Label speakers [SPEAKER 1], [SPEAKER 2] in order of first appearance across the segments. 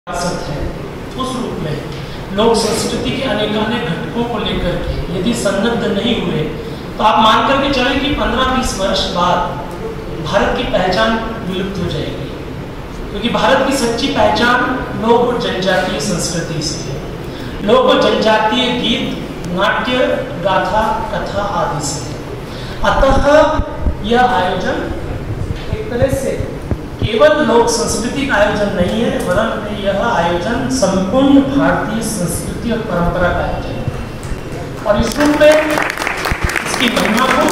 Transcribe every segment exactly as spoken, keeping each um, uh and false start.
[SPEAKER 1] है उस रूप में लोक संस्कृति के अनेकानेक घटकों को लेकर के यदि संबद्ध नहीं हुए तो आप मान करके चलें कि पंद्रह बीस वर्ष बाद भारत की पहचान विलुप्त हो जाएगी, क्योंकि भारत की सच्ची पहचान लोक और जनजातीय संस्कृति से है। लोक और जनजातीय गीत, नाट्य, गाथा, कथा आदि से है। अतः यह आयोजन एक तरह से केवल लोक संस्कृति का आयोजन नहीं है, वरन यह आयोजन संपूर्ण भारतीय संस्कृति और परंपरा का आयोजन है। और इस रूप में इसकी महिमा को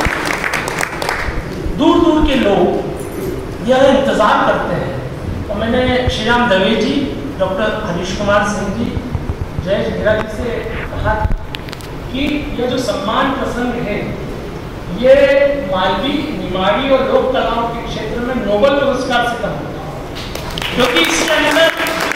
[SPEAKER 1] दूर दूर के लोग यह इंतजार करते हैं। तो मैंने श्री राम दवे जी, डॉक्टर हरीश कुमार सिंह जी, जय झेरा जी से कहा कि यह जो सम्मान प्रसंग है ये मालवी, निमाड़ी और लोक कलाओं के क्षेत्र में नोबेल पुरस्कार से कम होता है, क्योंकि इसके अंदर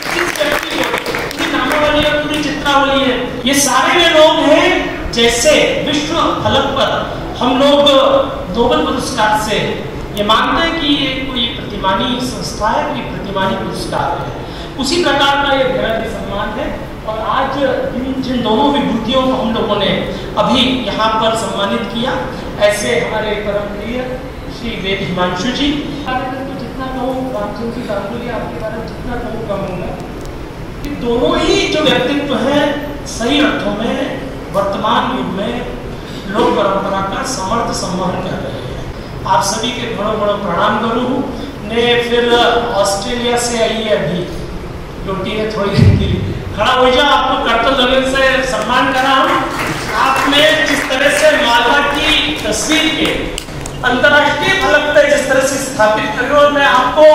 [SPEAKER 1] पूरी नामावली है, पूरी चित्रावली है। ये सारे वे लोग हैं जैसे विश्व फलक पर हम लोग नोबेल पुरस्कार से ये मानते हैं कि ये कोई प्रतिमानी संस्था है, कोई प्रतिमानी पुरस्कार है। उसी प्रकार का ये घेरा भी सम्मान है। और आज जिन जिन दोनों विभूतियों को हम लोगों ने अभी यहाँ पर सम्मानित किया, ऐसे हमारे परम प्रिय श्री वेद हिमांशु जी, जितना कहूँ रामचंद्र जी गांगुली आपके बारे में जितना कहूँ कम होगा, कि दोनों ही जो व्यक्तित्व हैं सही अर्थों में वर्तमान युग में लोक परंपरा का समर्थ सम्मान कर रहे हैं। आप सभी के घड़ों घड़ों प्रणाम करूँ ने। फिर ऑस्ट्रेलिया से आई है अभी रोटी है थोड़ी देर के लिए, खड़ा हो जाओ, आपको करतल लगन से सम्मान करा। आपने जिस तरह से मालवा की तस्वीर के अंतर्राष्ट्रीय फलक पर जिस तरह से स्थापित करो, मैं आपको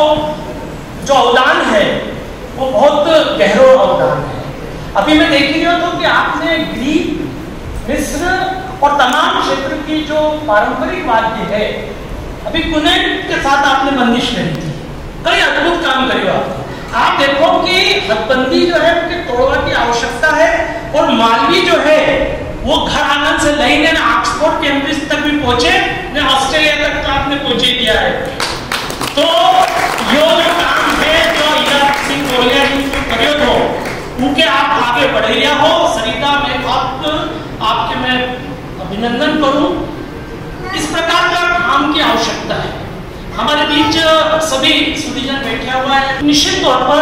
[SPEAKER 1] जो अवदान है वो बहुत गहरा अवदान है। अभी मैं देख रहा था कि आपने ग्रीक, मिस्र और तमाम क्षेत्र की जो पारंपरिक वाद्य है, अभी कुनेट के साथ आपने बंदिश करी थी। कई अद्भुत काम करियो आप। आप देखो कि हदबंदी जो है उनके तोड़वा की आवश्यकता है, और मालवी जो है वो घर आंगन से लई ने ऑक्सफोर्ड कैम्ब्रिज तक भी पहुंचे, ने ऑस्ट्रेलिया तक तो आपने पहुंचे दिया है। तो यो जो काम है जो ईरा सिंह कोलिया जी को करियो हो, उनके आप आगे बढ़ गया हो। सरिता में आप आपके मैं अभिनंदन करूं। इस प्रकार का काम की आवश्यकता है। हमारे बीच सभी सुधीजन बैठा हुआ है। निश्चित तौर पर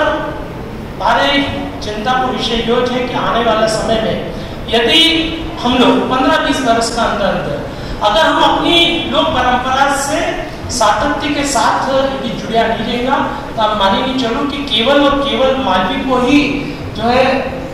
[SPEAKER 1] हमारे चिंता को विषय यो है कि आने वाले समय में यदि हम लोग पंद्रह बीस वर्ष का अंतर अंतर अगर हम अपनी लोक परंपरा से सातत्य के साथ यदि जुड़िया नहीं रहेगा, तो आप मानेंगे चलो कि केवल और केवल मालवी को ही जो है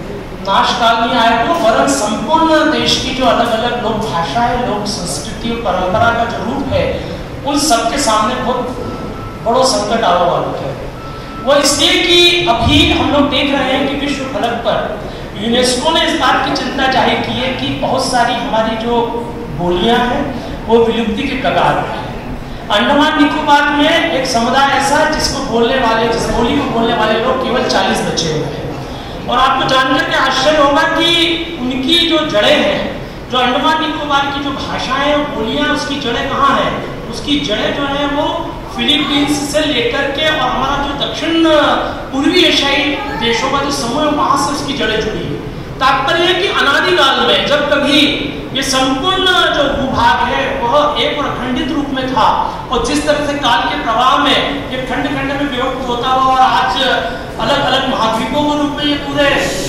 [SPEAKER 1] नाश काल नहीं आएगा, वरन संपूर्ण देश की जो अलग अलग लोक भाषा है, लोक संस्कृति और परंपरा का जो रूप है, उन सबके सामने बहुत बड़ा संकट आने वाला है। वो इसलिए कि अभी हम लोग देख रहे हैं कि विश्व फलक पर यूनेस्को ने इस बात की चिंता जाहिर की है कि बहुत सारी हमारी जो बोलियां हैं वो विलुप्ति के कगार पर है। अंडमान निकोबार में एक समुदाय ऐसा है जिसको बोलने वाले जिस बोली को बोलने वाले लोग केवल चालीस बचे हुए हैं। और आपको जानकर के आश्चर्य होगा कि उनकी जो जड़ें हैं, जो अंडमान निकोबार की जो भाषाएं और बोलियां, उसकी जड़ें कहाँ हैं? उसकी जड़ें जो है वो फिलीपींस से लेकर के और हमारा जो दक्षिण पूर्वी एशियाई देशों का जो समूह है वहां से उसकी जड़ें जुड़ी है। तात्पर्य है कि अनादिकाल में जब कभी ये संपूर्ण जो भूभाग है वह एक और अखंडित रूप में था, और जिस तरह से काल के प्रवाह में ये खंड खंड में विभक्त होता हुआ और आज अलग अलग महाद्वीपों के रूप में ये पूरे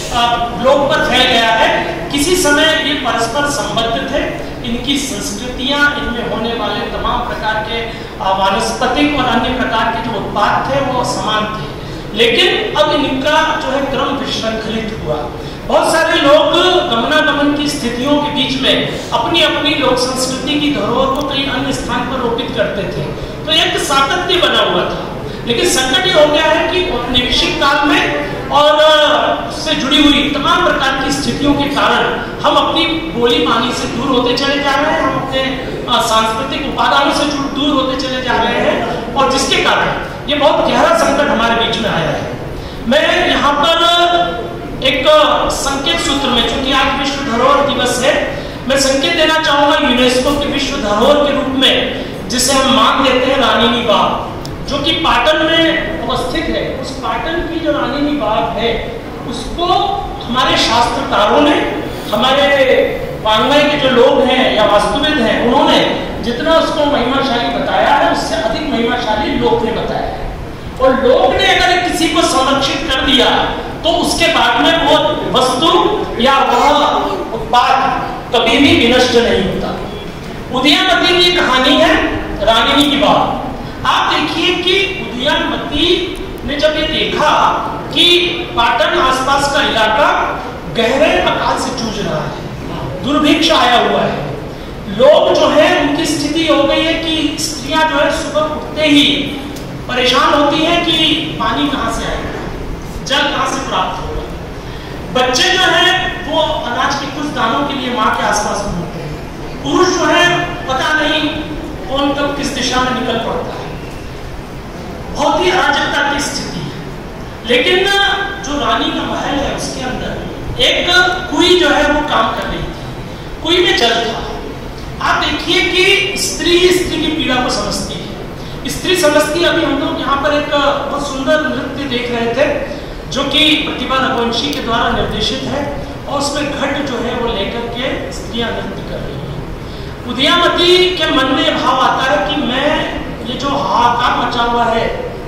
[SPEAKER 1] ग्लोब पर फैल गया है, किसी समय ये परस्पर संबद्ध थे। इनकी संस्कृतियां, इनमें होने वाले तमाम प्रकार के वानस्पतिक और अन्य प्रकार के जो उत्पाद थे वो समान थे, लेकिन अब इनका जो है क्रम विश्रंखलित हुआ। बहुत सारे लोग गमनागमन की स्थितियों के बीच में अपनी अपनी लोक संस्कृति की धरोहर को कहीं अन्य स्थान पर रोपित करते थे, तो एक सातत्य बना हुआ था। लेकिन संकट ये हो गया है कि औपनिवेशिक काल में और उससे जुड़ी हुई तमाम प्रकार की स्थितियों के कारण हम अपनी बोली बानी से दूर होते चले जा रहे हैं, हम अपने सांस्कृतिक उपादानों से दूर होते चले जा रहे हैं, और जिसके कारण ये बहुत गहरा संकट हमारे बीच में आया है। मैं यहाँ पर एक संकेत सूत्र में, चूंकि आज विश्व धरोहर दिवस है, मैं संकेत देना चाहूंगा यूनेस्को के विश्व धरोहर के रूप में, जिसे हम मान लेते हैं रानी की बाग। जो कि पाटन में अवस्थित है, उस पाटन की जो रानी बाग है उसको हमारे शास्त्रकारों ने, हमारे वाङ्मय के जो लोग हैं या वास्तुविद हैं, उन्होंने जितना उसको महिमाशाली बताया है उससे अधिक महिमाशाली लोक ने बताया है। और लोक ने अगर किसी को संरक्षित कर दिया तो उसके बाद में वो वस्तु या वह उत्पाद कभी भी विनष्ट नहीं होता। उदयमती की कहानी है रागिनी की बात। आप देखिए कि उदयमती ने जब ये देखा कि पाटन आसपास का इलाका गहरे अकाल से जूझ रहा है, दुर्भिक्ष आया हुआ है, लोग जो है उनकी स्थिति हो गई है कि स्त्रियां जो है सुबह उठते ही परेशान होती हैं कि पानी कहाँ से आएगा, जल कहाँ से प्राप्त होगा। बच्चे जो है वो अनाज के कुछ दानों के लिए माँ के आसपास घूमते हैं। पुरुष जो है पता नहीं कौन कब किस दिशा में निकल पड़ता है। बहुत ही अराजकता की स्थिति है। लेकिन जो रानी का महल है उसके अंदर एक कुई जो है वो काम कर रही थी। कुई में जल था। आप देखिए कि स्त्री ही स्त्री की पीड़ा को समझती है। स्त्री समझती, अभी हम लोग यहाँ पर एक बहुत सुंदर नृत्य देख रहे थे जो कि प्रतिभा रघुवंशी के द्वारा निर्देशित है और उसमें घट जो है वो लेकर के स्त्रियां नृत्य कर रही हैं। उदयमती के मन में भाव आता है कि मैं ये जो हाहाकार मचा हुआ है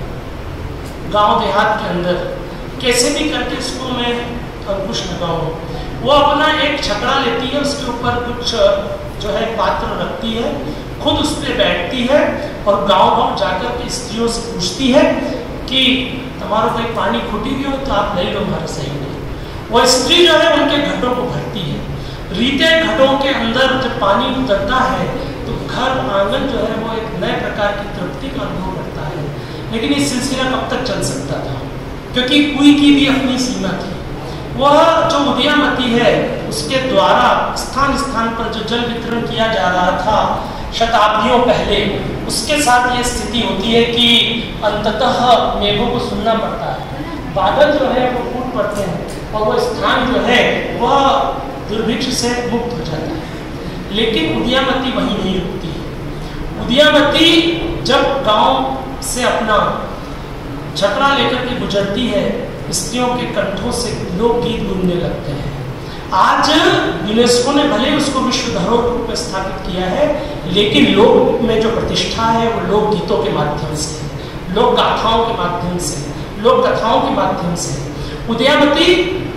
[SPEAKER 1] गांव देहात के अंदर, कैसे भी करके इसको मैं अंकुश लगाऊं। वो अपना एक छकड़ा लेती है, उसके ऊपर कुछ जो है पात्र रखती है, खुद उस पर बैठती है और गांव गांव जाकर के स्त्रियों से पूछती है कि तुम्हारा कोई पानी खुटी भी हो तो आप ले लो हमारे सही में। वो स्त्री जो है उनके घटों को भरती है। रीते घटों के अंदर जब पानी उतरता है तो घर आंगन जो है वो एक नए प्रकार की तृप्ति का अनुभव करता है। लेकिन ये सिलसिला कब तक चल सकता था, क्योंकि कुई की भी अपनी सीमा थी। वह जो उदयमती है उसके द्वारा स्थान स्थान पर जो जल वितरण किया जा रहा था शताब्दियों पहले, उसके साथ ये स्थिति होती है कि अंततः मेघों को सुनना पड़ता है। बादल जो है वो फूट पड़ते हैं और वह स्थान जो है वह दुर्भिक्ष से मुक्त हो जाता है। लेकिन उदयमती वहीं नहीं रुकती है। उदयमती जब गांव से अपना छकड़ा लेकर के गुजरती है, स्त्रियों के कंठों से लोकगीत गूंजने लगते हैं। आज यूनेस्को ने भले उसको विश्व धरोहर रूप में स्थापित किया है, लेकिन लोक में जो प्रतिष्ठा है वो लोक गीतों के माध्यम से, लोक गाथाओं के माध्यम से, लोक कथाओं के माध्यम से। उदयमती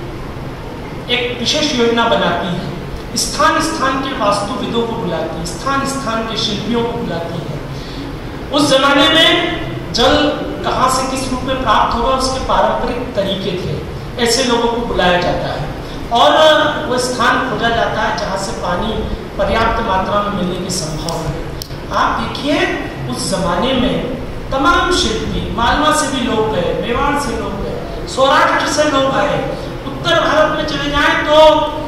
[SPEAKER 1] एक विशेष योजना बनाती है, स्थान स्थान के वास्तुविदों को बुलाती है, स्थान स्थान के शिल्पियों को बुलाती है। उस जमाने में जल कहाँ से किस रूप में प्राप्त होगा उसके पारंपरिक तरीके थे। ऐसे लोगों को बुलाया जाता है और वो स्थान खोजा जाता है जहाँ से पानी पर्याप्त मात्रा में मिलने की संभावना है। आप देखिए उस जमाने में तमाम शिल्पी, मालवा से भी लोग गए, मेवाड़ से लोग गए, सौराष्ट्र से लोग आए, उत्तर भारत में चले जाएं तो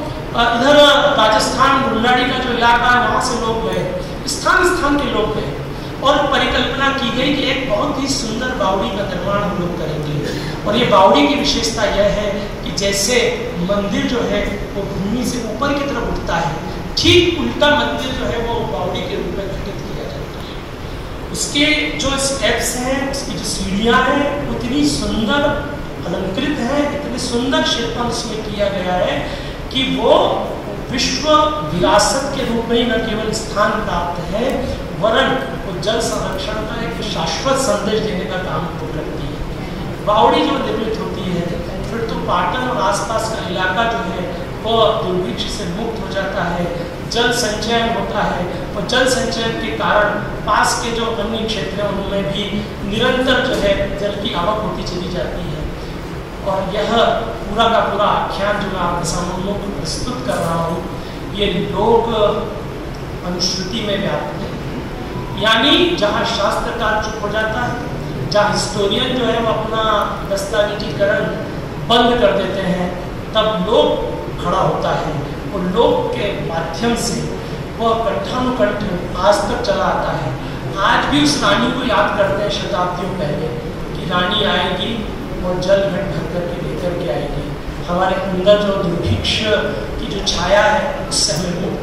[SPEAKER 1] इधर राजस्थान बुल्लाड़ी का जो इलाका है वहाँ से लोग गए, स्थान स्थान के लोग गए और परिकल्पना की गई कि एक बहुत ही सुंदर बावड़ी का निर्माण हम लोग करेंगे। और ये बावड़ी की विशेषता यह है कि जैसे मंदिर जो है वो भूमि से ऊपर की तरफ उठता है, ठीक उल्टा मंदिर जो है वो बावड़ी के रूप में घटित किया जाता है। उसके जो स्टेप्स हैं, उसकी जो सीढ़ियाँ हैं, उतनी सुंदर अलंकृत है, इतनी सुंदर शिल्पन उसमें किया गया है कि वो विश्व विरासत के रूप में ही न केवल स्थान प्राप्त है वरन वो जल संरक्षण का एक शाश्वत संदेश देने का काम वो करती है। बावड़ी जो निर्मित होती है फिर तो पाटन और आसपास का इलाका जो है वो दुर्भिक्ष से मुक्त हो जाता है, जल संचयन होता है और जल संचयन के कारण पास के जो अन्य क्षेत्र हैं उनमें भी निरंतर जो है जल की आवक होती चली जाती है। और यह पूरा का पूरा आख्यान जो मैं आपके सामने प्रस्तुत कर रहा हूँ ये लोक अनुश्रुति में व्याप्त है। यानी जहाँ शास्त्रकार चुप हो जाता है, जहाँ हिस्टोरियन जो है वो अपना दस्तावेजीकरण बंद कर देते हैं, तब लोक खड़ा होता है और लोक के माध्यम से वह कंठानुकंठ आज तक चला आता है। आज भी उस रानी को याद करते हैं शताब्दियों पहले कि रानी आएगी और जल घट भर करके लेकर के आएगी, हमारे अंदर जो दुर्भिक्ष की जो छाया है उससे हमें मुक्त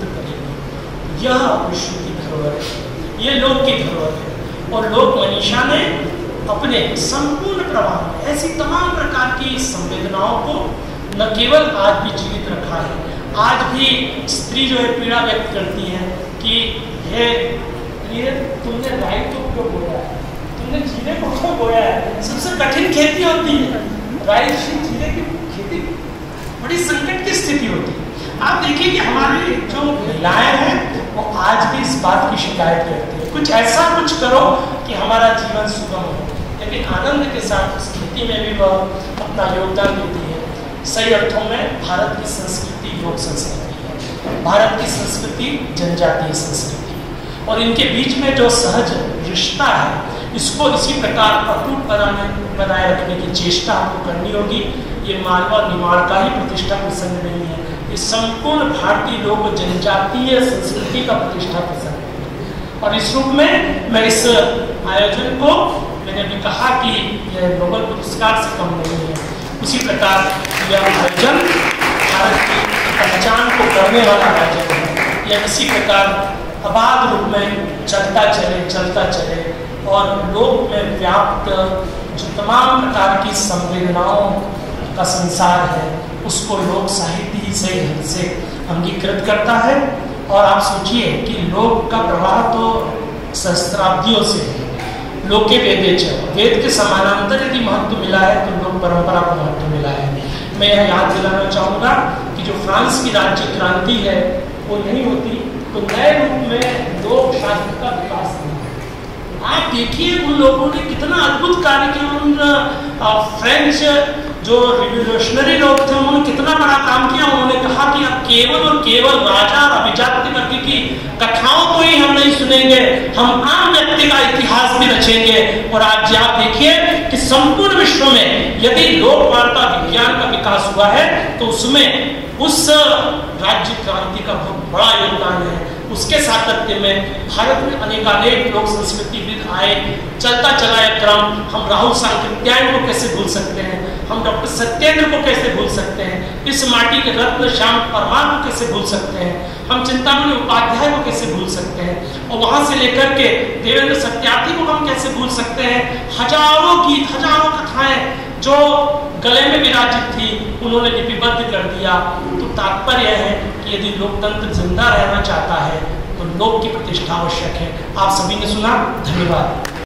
[SPEAKER 1] करेगी। यह विश्व की धरोहर है, ये लोक की धरोहर है। और लोक मनीषा ने अपने संपूर्ण प्रवाह में ऐसी तमाम प्रकार की संवेदनाओं को न केवल आज भी जीवित रखा है, आज भी स्त्री जो है पीड़ा व्यक्त करती है कि हे प्रिय, तुमने राई को क्यों बोया है, तुमने जीरे को क्यों बोया है। सबसे कठिन खेती होती है राई जीरे की खेती, बड़ी संकट की स्थिति होती है। आप देखिए कि हमारी जो महिलाएं हैं वो आज भी इस बात की शिकायत करती है, कुछ ऐसा कुछ करो कि हमारा जीवन सुगम हो, लेकिन आनंद के साथ उस खेती में भी वह अपना योगदान देती है। सही अर्थों में भारत की संस्कृति योग संस्कृति है, भारत की संस्कृति जनजातीय संस्कृति है, और इनके बीच में जो सहज रिश्ता है इसको इसी प्रकार अटूट बनाने बनाए रखने की चेष्टा हमको करनी होगी। ये मालवा निमाड़ का ही प्रतिष्ठा प्रसंग नहीं है, ये संपूर्ण भारतीय लोक जनजातीय संस्कृति का प्रतिष्ठा प्रसंग है। और इस रूप में मैं इस आयोजन को, मैंने भी कहा कि यह नोबेल पुरस्कार से कम नहीं है, उसी प्रकार यह आयोजन भारत की पहचान को करने वाला आयोजन है। यह इसी प्रकार अबाध रूप में चलता चले चलता चले और लोक में व्याप्त जो तमाम प्रकार की संवेदनाओं का संसार है उसको लोक साहित्य ही सही ढंग से अंगीकृत करता है। और आप सोचिए कि लोक का प्रवाह तो सहस्त्राब्दियों से है, लोके वेदे च, वेद के समानांतर यदि महत्व मिला है तो लोक परंपरा को महत्व मिला है। मैं यह याद दिलाना चाहूँगा कि जो फ्रांस की राज्य क्रांति है वो नहीं होती तो नए रूप में लोक साहित्य का विकास नहीं। आप देखिए उन लोगों ने कितना अद्भुत कार्य किया, उन फ्रेंच जो रिवोल्यूशनरी लोग थे उन्होंने कितना बड़ा काम किया। उन्होंने कहा कि अब केवल और केवल राजा और अभिजात वर्ग की कथाओं को ही हम नहीं सुनेंगे, हम आम व्यक्ति का इतिहास भी रचेंगे। और आज आप देखिए कि संपूर्ण विश्व में यदि लोक वार्ता विज्ञान का विकास हुआ है तो उसमें उस राज्य क्रांति का बहुत बड़ा योगदान है। उसके सातत्य में भारत में अनेकानेक लोक संस्कृतिविद आए, चलता चला एक क्रम। हम राहुल सांकृत्यायन को कैसे भूल सकते हैं, हम डॉक्टर सत्येंद्र को कैसे भूल सकते हैं, इस माटी के रत्न श्याम परमार को कैसे भूल सकते हैं, हम चिंतामणि उपाध्याय को कैसे भूल सकते हैं, और वहां से लेकर के देवेंद्र सत्यार्थी को हम कैसे भूल सकते हैं। हजारों गीत, हजारों कथाएं जो गले में विराजित थी उन्होंने लिपिबद्ध कर दिया। तो तात्पर्य है कि यदि लोकतंत्र जिंदा रहना चाहता है तो लोक की प्रतिष्ठा आवश्यक है। आप सभी ने सुना, धन्यवाद।